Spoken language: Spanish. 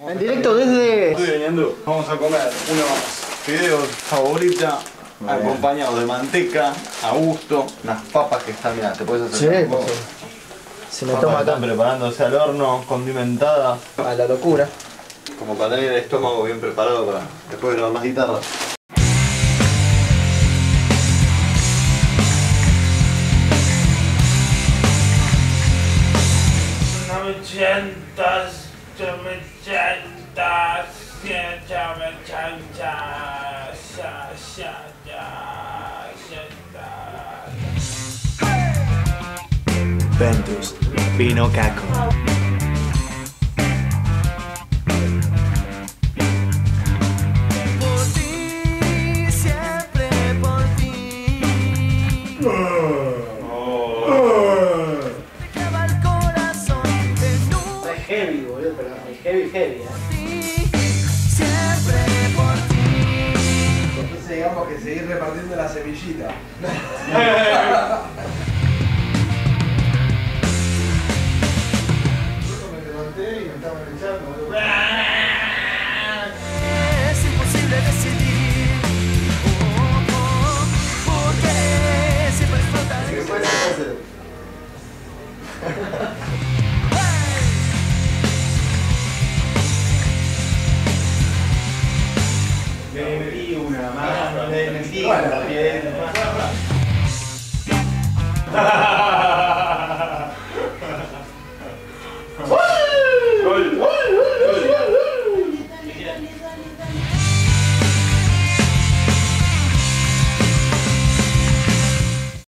En directo desde... Estoy viniendo. Vamos a comer unos fideos favoritos acompañados de manteca, a gusto, unas papas que están, mirá, te puedes hacer un poco. Se me toma acá. Están preparándose al horno, condimentadas. A la locura. Como para tener el estómago bien preparado para después grabar más guitarras. Ventus, vino caco. Por ti, siempre por ti. Te clava el corazón en un Es heavy, boludo, pero es heavy, siempre por ti. Entonces digamos que seguir repartiendo la semillita. Es imposible decidir. Porque siempre explota de Le metí una mano, le metí una piel.